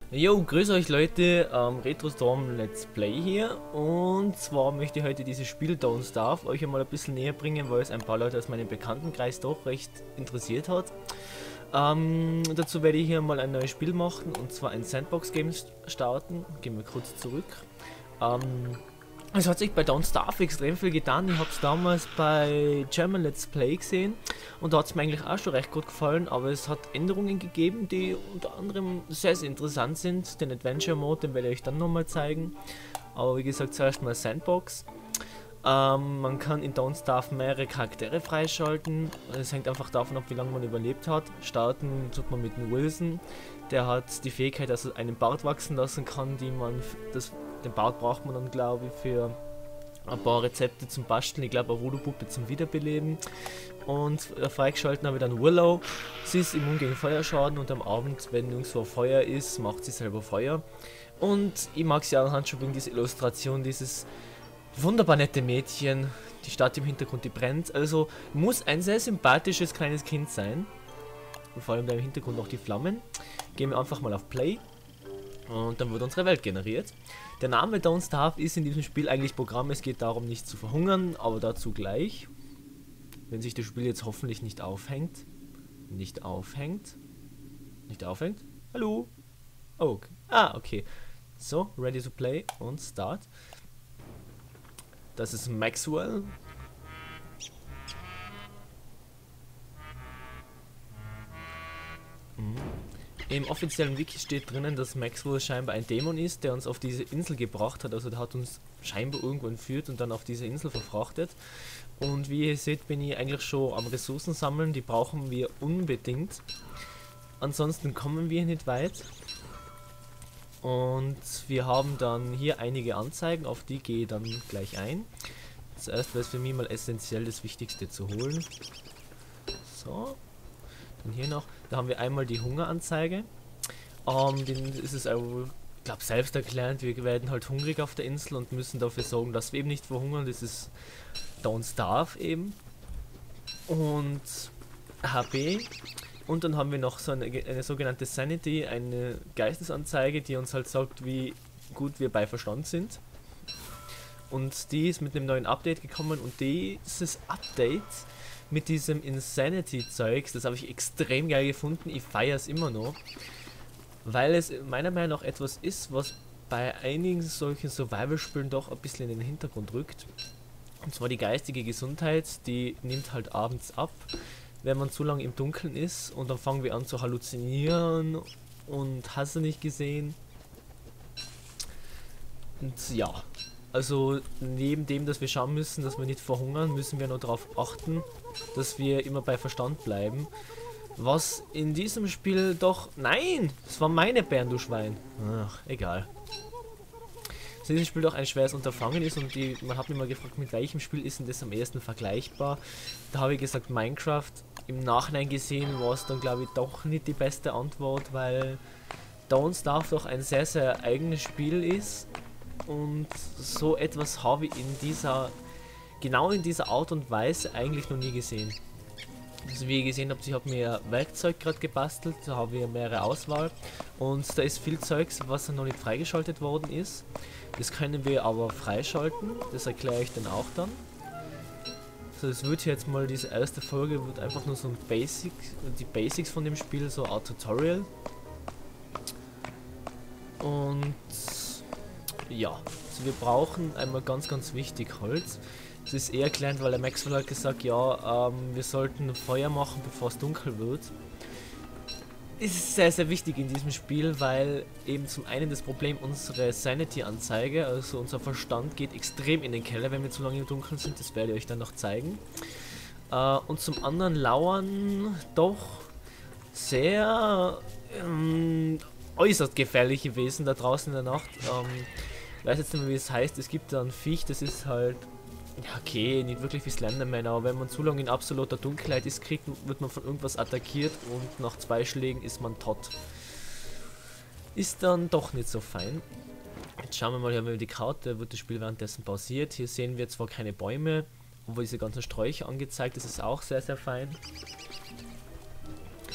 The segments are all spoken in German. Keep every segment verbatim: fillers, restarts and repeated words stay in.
Jo, grüß euch Leute, ähm, RetroStorm Let's Play hier, und zwar möchte ich heute dieses Spiel Don't Starve euch einmal ein bisschen näher bringen, weil es ein paar Leute aus meinem Bekanntenkreis doch recht interessiert hat. Ähm, dazu werde ich hier mal ein neues Spiel machen, und zwar ein Sandbox-Game starten. Gehen wir kurz zurück. Ähm, Es hat sich bei Don't Starve extrem viel getan. Ich habe es damals bei German Let's Play gesehen und da hat es mir eigentlich auch schon recht gut gefallen, aber es hat Änderungen gegeben, die unter anderem sehr, sehr interessant sind. Den Adventure Mode, den werde ich euch dann nochmal zeigen. Aber wie gesagt, zuerst mal Sandbox. Ähm, man kann in Don't Starve mehrere Charaktere freischalten. Es hängt einfach davon ab, wie lange man überlebt hat. Starten tut man mit dem Wilson. Der hat die Fähigkeit, dass er einen Bart wachsen lassen kann, die man, das, den Bart braucht man dann, glaube ich, für ein paar Rezepte zum Basteln. Ich glaube, eine Voodoo-Puppe zum Wiederbeleben. Und äh, freigeschalten habe ich dann Willow. Sie ist immun gegen Feuerschaden, und am Abend, wenn nirgendwo Feuer ist, macht sie selber Feuer. Und ich mag sie anhand schon wegen dieser Illustration, dieses wunderbar nette Mädchen, die Stadt im Hintergrund, die brennt. Also muss ein sehr sympathisches kleines Kind sein. Und vor allem da im Hintergrund noch die Flammen. Gehen wir einfach mal auf Play. Und dann wird unsere Welt generiert. Der Name Don't Starve ist in diesem Spiel eigentlich Programm. Es geht darum, nicht zu verhungern, aber dazu gleich. Wenn sich das Spiel jetzt hoffentlich nicht aufhängt. Nicht aufhängt. Nicht aufhängt. Hallo? Oh, okay. Ah, okay. So, ready to play und start. Das ist Maxwell. Mhm. Im offiziellen Wiki steht drinnen, dass Maxwell scheinbar ein Dämon ist, der uns auf diese Insel gebracht hat. Also der hat uns scheinbar irgendwo entführt und dann auf diese Insel verfrachtet. Und wie ihr seht, bin ich eigentlich schon am Ressourcen sammeln. Die brauchen wir unbedingt. Ansonsten kommen wir nicht weit. Und wir haben dann hier einige Anzeigen, auf die gehe ich dann gleich ein. Zuerst wäre es für mich mal essentiell, das Wichtigste zu holen. So. Dann hier noch, da haben wir einmal die Hungeranzeige. Ähm, den ist es auch, ich glaube, selbst erklärend, wir werden halt hungrig auf der Insel und müssen dafür sorgen, dass wir eben nicht verhungern. Das ist Don't Starve eben. Und H P. Und dann haben wir noch so eine, eine sogenannte Sanity, eine Geistesanzeige, die uns halt sagt, wie gut wir bei Verstand sind. Und die ist mit einem neuen Update gekommen, und dieses Update mit diesem Insanity-Zeugs, das habe ich extrem geil gefunden. Ich feiere es immer noch, weil es meiner Meinung nach etwas ist, was bei einigen solchen Survival-Spielen doch ein bisschen in den Hintergrund rückt. Und zwar die geistige Gesundheit, die nimmt halt abends ab, wenn man zu lange im Dunkeln ist, und dann fangen wir an zu halluzinieren und hast du nicht gesehen. Und ja, also neben dem, dass wir schauen müssen, dass wir nicht verhungern, müssen wir noch darauf achten, dass wir immer bei Verstand bleiben. Was in diesem Spiel doch... Nein! Das war meine Bären, du Schwein. Ach, egal. Dass dieses Spiel doch ein schweres Unterfangen ist, und die, man hat mich mal gefragt, mit welchem Spiel ist denn das am ehesten vergleichbar. Da habe ich gesagt Minecraft. Im Nachhinein gesehen war es dann, glaube ich, doch nicht die beste Antwort, weil Don't Starve doch ein sehr, sehr eigenes Spiel ist. Und so etwas habe ich in dieser, genau in dieser Art und Weise eigentlich noch nie gesehen. Also wie ihr gesehen habt, ich habe mir Werkzeug gerade gebastelt, da habe ich mehrere Auswahl, und da ist viel Zeugs, was noch nicht freigeschaltet worden ist. Das können wir aber freischalten, das erkläre ich dann auch dann. So, das wird jetzt mal, diese erste Folge wird einfach nur so ein Basic, die Basics von dem Spiel, so ein Tutorial. Und ja, also wir brauchen einmal ganz, ganz wichtig Holz. Das ist eher erklärt, weil der Maxwell hat gesagt, ja, ähm, wir sollten Feuer machen, bevor es dunkel wird. Das ist sehr, sehr wichtig in diesem Spiel, weil eben zum einen das Problem unsere Sanity-Anzeige, also unser Verstand geht extrem in den Keller, wenn wir zu lange im Dunkeln sind, das werde ich euch dann noch zeigen. Äh, und zum anderen lauern doch sehr ähm, äußerst gefährliche Wesen da draußen in der Nacht. Ähm, ich weiß jetzt nicht mehr, wie es heißt, es gibt da ein Viech, das ist halt, ja okay, nicht wirklich wie Slenderman, aber wenn man zu lange in absoluter Dunkelheit ist, kriegt, wird man von irgendwas attackiert, und nach zwei Schlägen ist man tot. Ist dann doch nicht so fein. Jetzt schauen wir mal, hier haben wir die Karte, wird das Spiel währenddessen pausiert. Hier sehen wir zwar keine Bäume, obwohl diese ganzen Sträucher angezeigt, das ist auch sehr, sehr fein.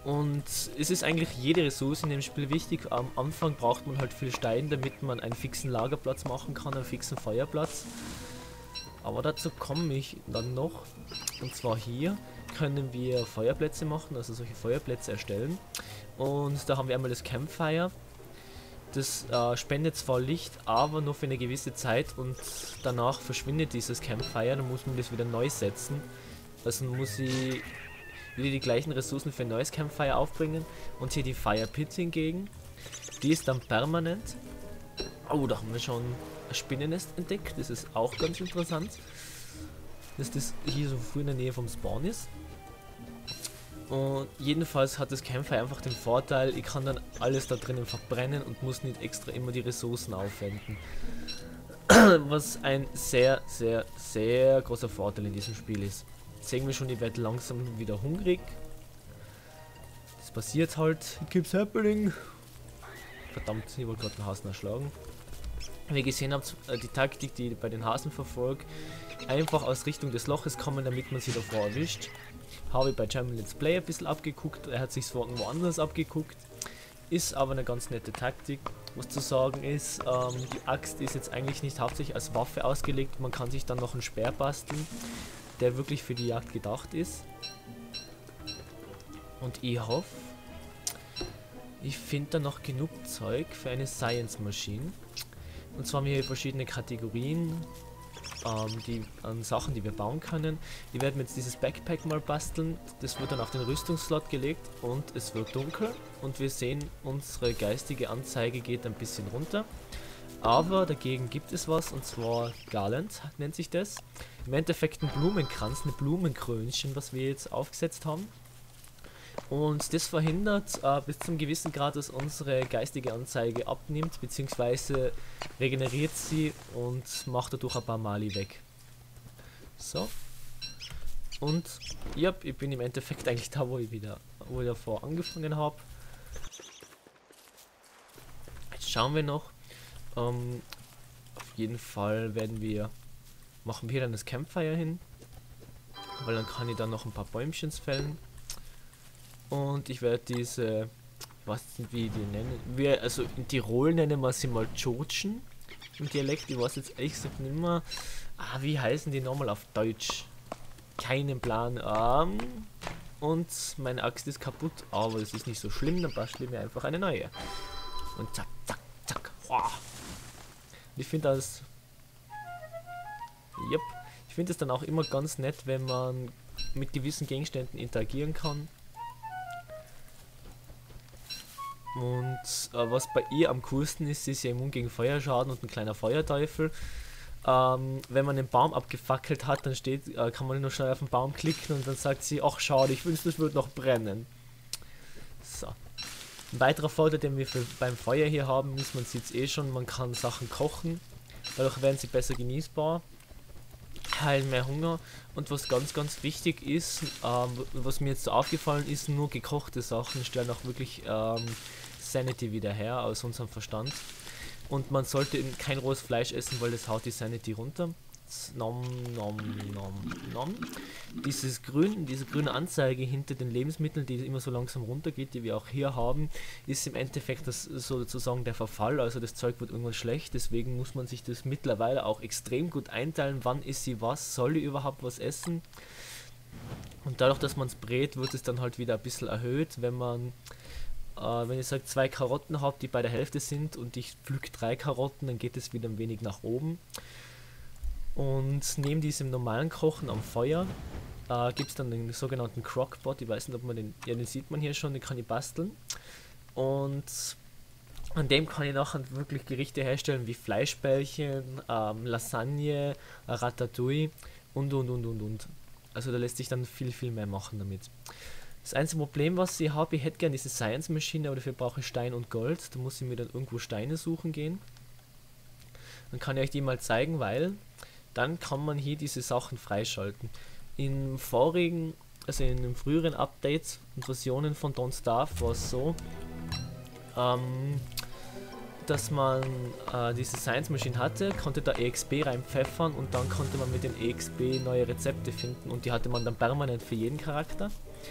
Und es ist eigentlich jede Ressource in dem Spiel wichtig. Am Anfang braucht man halt viel Stein, damit man einen fixen Lagerplatz machen kann, einen fixen Feuerplatz. Aber dazu komme ich dann noch. Und zwar hier können wir Feuerplätze machen, also solche Feuerplätze erstellen. Und da haben wir einmal das Campfire. Das äh, spendet zwar Licht, aber nur für eine gewisse Zeit und danach verschwindet dieses Campfire, dann muss man das wieder neu setzen. Also muss ich wieder die gleichen Ressourcen für ein neues Campfire aufbringen. Und hier die Fire Pit hingegen, die ist dann permanent. Oh, da haben wir schon ein Spinnennest entdeckt, das ist auch ganz interessant, dass das hier so früh in der Nähe vom Spawn ist. Und jedenfalls hat das Campfire einfach den Vorteil, ich kann dann alles da drinnen verbrennen und muss nicht extra immer die Ressourcen aufwenden. Was ein sehr, sehr, sehr großer Vorteil in diesem Spiel ist. Jetzt sehen wir schon, ich werde langsam wieder hungrig. Das passiert halt, it keeps happening. Verdammt, ich wollte gerade den Hasen erschlagen. Wie ihr gesehen habt, die Taktik, die ich bei den Hasen verfolgt, einfach aus Richtung des Loches kommen, damit man sie davor erwischt. Habe ich bei German Let's Play ein bisschen abgeguckt, er hat sich woanders abgeguckt. Ist aber eine ganz nette Taktik. Was zu sagen ist, ähm, die Axt ist jetzt eigentlich nicht hauptsächlich als Waffe ausgelegt, man kann sich dann noch einen Speer basteln, der wirklich für die Jagd gedacht ist. Und ich hoffe, ich finde da noch genug Zeug für eine Science Machine. Und zwar haben wir hier verschiedene Kategorien ähm, die, an Sachen, die wir bauen können. Ich werde mir jetzt dieses Backpack mal basteln. Das wird dann auf den Rüstungsslot gelegt und es wird dunkel. Und wir sehen, unsere geistige Anzeige geht ein bisschen runter. Aber dagegen gibt es was, und zwar Garland nennt sich das. Im Endeffekt ein Blumenkranz, eine Blumenkrönchen, was wir jetzt aufgesetzt haben. Und das verhindert äh, bis zum gewissen Grad, dass unsere geistige Anzeige abnimmt, beziehungsweise regeneriert sie und macht dadurch ein paar Mali weg. So. Und ja, ich bin im Endeffekt eigentlich da, wo ich wieder, wo ich davor angefangen habe. Jetzt schauen wir noch. Ähm, auf jeden Fall werden wir, machen wir dann das Campfire hin, weil dann kann ich dann noch ein paar Bäumchen fällen. Und ich werde diese, ich weiß nicht wie die nennen, wir, also in Tirol nennen wir sie mal Tschotschen im Dialekt, ich weiß jetzt ehrlich gesagt nicht mehr, ah, wie heißen die nochmal auf Deutsch? Keinen Plan. Ähm, und meine Axt ist kaputt, aber das ist nicht so schlimm, dann bastle ich mir einfach eine neue. Und zack, zack, zack. Wow. Ich finde das, yep, ich finde es dann auch immer ganz nett, wenn man mit gewissen Gegenständen interagieren kann. Und äh, was bei ihr am coolsten ist, ist ja immun gegen Feuerschaden und ein kleiner Feuerteufel. Ähm, wenn man den Baum abgefackelt hat, dann steht, äh, kann man nur schnell auf den Baum klicken und dann sagt sie, ach schade, ich wünschte, es würde noch brennen. So. Ein weiterer Vorteil, den wir für, beim Feuer hier haben, ist, man sieht es eh schon, man kann Sachen kochen. Dadurch werden sie besser genießbar, heilen mehr Hunger. Und was ganz, ganz wichtig ist, ähm, was mir jetzt so aufgefallen ist, nur gekochte Sachen stellen auch wirklich ähm, Sanity wieder her aus unserem Verstand. Und man sollte kein rohes Fleisch essen, weil das haut die Sanity runter. Nom, nom, nom, nom. Dieses grün, diese grüne Anzeige hinter den Lebensmitteln, die immer so langsam runtergeht, die wir auch hier haben, ist im Endeffekt das sozusagen der Verfall, also das Zeug wird irgendwann schlecht, deswegen muss man sich das mittlerweile auch extrem gut einteilen, wann ist sie was, soll ich überhaupt was essen. Und dadurch, dass man es brät, wird es dann halt wieder ein bisschen erhöht, wenn man äh, wenn ich sage zwei Karotten habe, die bei der Hälfte sind und ich pflück drei Karotten, dann geht es wieder ein wenig nach oben. Und neben diesem normalen Kochen am Feuer äh, gibt es dann den sogenannten Crockpot. Ich weiß nicht, ob man den, ja, den sieht man hier schon, den kann ich basteln. Und an dem kann ich nachher wirklich Gerichte herstellen wie Fleischbällchen, ähm, Lasagne, Ratatouille und und und und und. Also da lässt sich dann viel, viel mehr machen damit. Das einzige Problem, was ich habe, ich hätte gerne diese Science Maschine, aber dafür brauche ich Stein und Gold. Da muss ich mir dann irgendwo Steine suchen gehen. Dann kann ich euch die mal zeigen, weil dann kann man hier diese Sachen freischalten. In vorigen, also in den früheren Updates und Versionen von Don't Starve war es so, ähm, dass man äh, diese Science Machine hatte, konnte da E X P reinpfeffern und dann konnte man mit den E X P neue Rezepte finden und die hatte man dann permanent für jeden Charakter.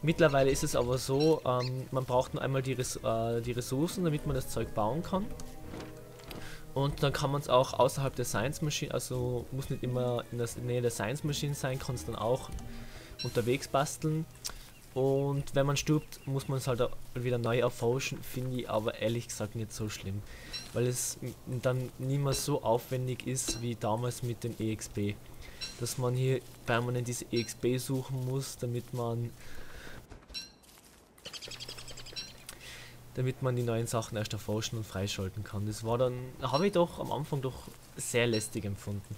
Mittlerweile ist es aber so, ähm, man braucht nur einmal die, Res äh, die Ressourcen, damit man das Zeug bauen kann. Und dann kann man es auch außerhalb der Science Machine, also muss nicht immer in der Nähe der Science Machine sein, kann es dann auch unterwegs basteln. Und wenn man stirbt, muss man es halt auch wieder neu erforschen, finde ich aber ehrlich gesagt nicht so schlimm. Weil es dann nicht mehr so aufwendig ist wie damals mit dem E X P. Dass man hier permanent diese E X P suchen muss, damit man damit man die neuen Sachen erst erforschen und freischalten kann. Das war dann, habe ich doch am Anfang doch sehr lästig empfunden.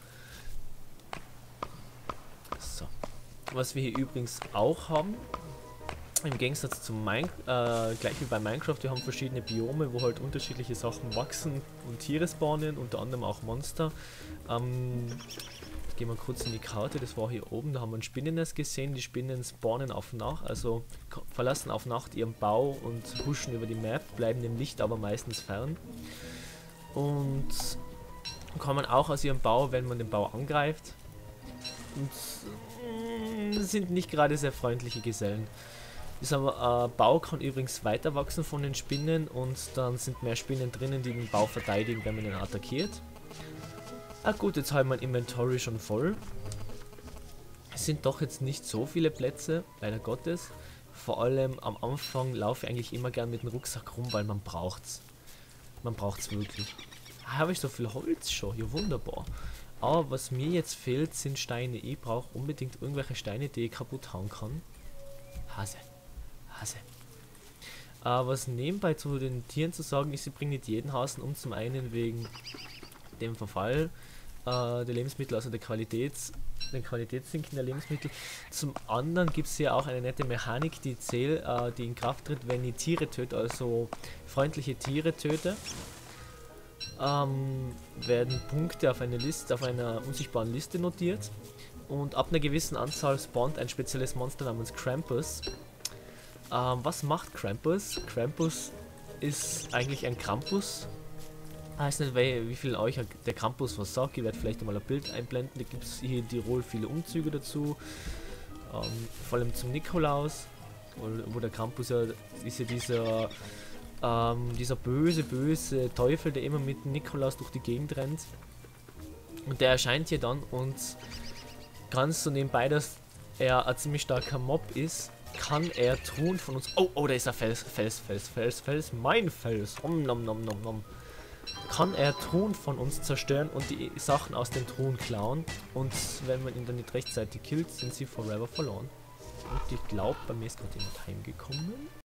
So. Was wir hier übrigens auch haben, im Gegensatz zu Min äh, gleich wie bei Minecraft, wir haben verschiedene Biome, wo halt unterschiedliche Sachen wachsen und Tiere spawnen, unter anderem auch Monster. Ähm, Gehen wir kurz in die Karte, das war hier oben, da haben wir ein Spinnennest gesehen, die Spinnen spawnen auf Nacht, also verlassen auf Nacht ihren Bau und huschen über die Map, bleiben dem Licht aber meistens fern. Und kann man auch aus ihrem Bau, wenn man den Bau angreift, und mh, sind nicht gerade sehr freundliche Gesellen. Dieser äh, Bau kann übrigens weiter wachsen von den Spinnen und dann sind mehr Spinnen drinnen, die den Bau verteidigen, wenn man ihn attackiert. Ah gut, jetzt habe ich mein Inventory schon voll. Es sind doch jetzt nicht so viele Plätze, leider Gottes. Vor allem am Anfang laufe ich eigentlich immer gern mit dem Rucksack rum, weil man braucht's. Man braucht's wirklich. Ah, habe ich so viel Holz schon? Ja, wunderbar. Aber was mir jetzt fehlt, sind Steine. Ich brauche unbedingt irgendwelche Steine, die ich kaputt hauen kann. Hase. Hase. Äh, was nebenbei zu den Tieren zu sagen ist, sie bringen nicht jeden Hasen um. Zum einen wegen dem Verfall der Lebensmittel, also der Qualitäts, den Qualitätssinken der Lebensmittel. Zum anderen gibt es hier auch eine nette Mechanik, die zählt, äh, die in Kraft tritt, wenn ich Tiere töte, also freundliche Tiere töte, ähm, werden Punkte auf eine Liste, auf einer unsichtbaren Liste notiert und ab einer gewissen Anzahl spawnt ein spezielles Monster namens Krampus. Ähm, was macht Krampus? Krampus ist eigentlich ein Krampus. Ich weiß nicht, wie viel euch der Krampus was sagt. Ich werde vielleicht mal ein Bild einblenden. Da gibt es hier in Tirol viele Umzüge dazu. Ähm, vor allem zum Nikolaus, wo, wo der Krampus ja ist ja dieser, ähm, dieser böse, böse Teufel, der immer mit dem Nikolaus durch die Gegend rennt. Und der erscheint hier dann und ganz so nebenbei, dass er ein ziemlich starker Mob ist, kann er Truhen von uns. Oh, oh, da ist ein Fels, Fels, Fels, Fels, Fels, mein Fels. Om, nom, nom, nom, nom. Kann er Truhen von uns zerstören und die Sachen aus den Truhen klauen. Und wenn man ihn dann nicht rechtzeitig killt, sind sie forever verloren. Und ich glaube, bei mir ist gerade jemand heimgekommen.